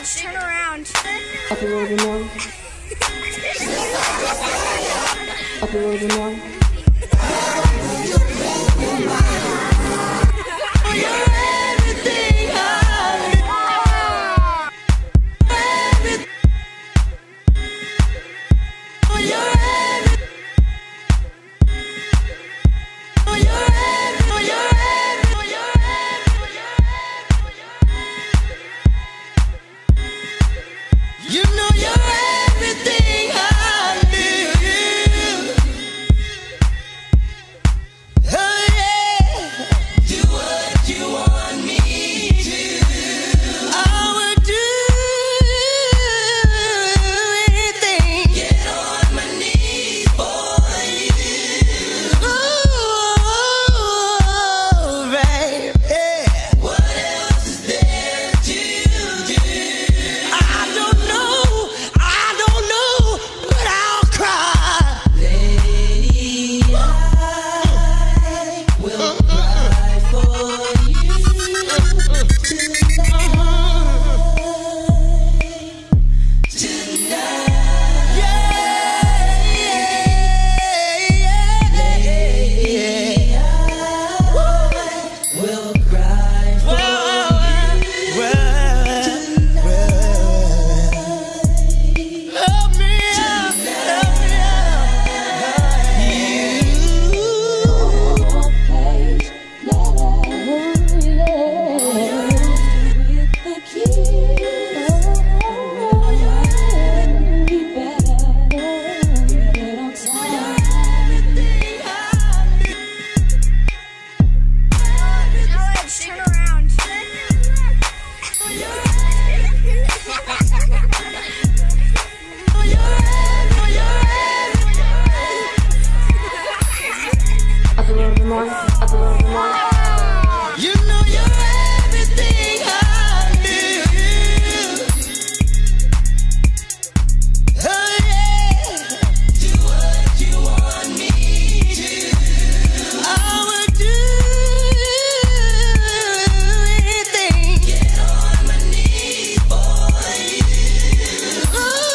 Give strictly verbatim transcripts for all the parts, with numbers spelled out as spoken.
Rouge, turn around. Up a little bit more. Up a little bit more. You know you're everything I need. Oh yeah, do what you want me to. I would do anything. Get on my knees for you. Ooh, baby, what else is there to do? I don't know, I don't know, but I'll cry. Lady, I will cry for you tonight. Tonight. Yeah, yeah, yeah. Lady, I will cry for you tonight. Help me out, help me Rouge, turn around. Up a little bit more. Up a little bit more. You know you're everything I need. Oh yeah, do what you want me to. I would do anything. Get on my knees for you.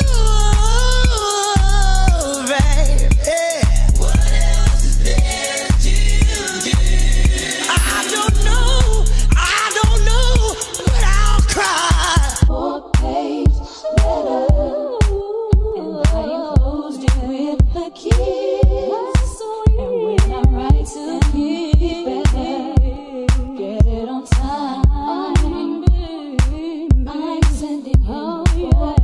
Ooh, baby, what else is there to do? I don't know, I don't know, but I'll cry. Four-page letter, and I enclosed it with a kiss. And when I write to you, better get it on time. I'm sending you a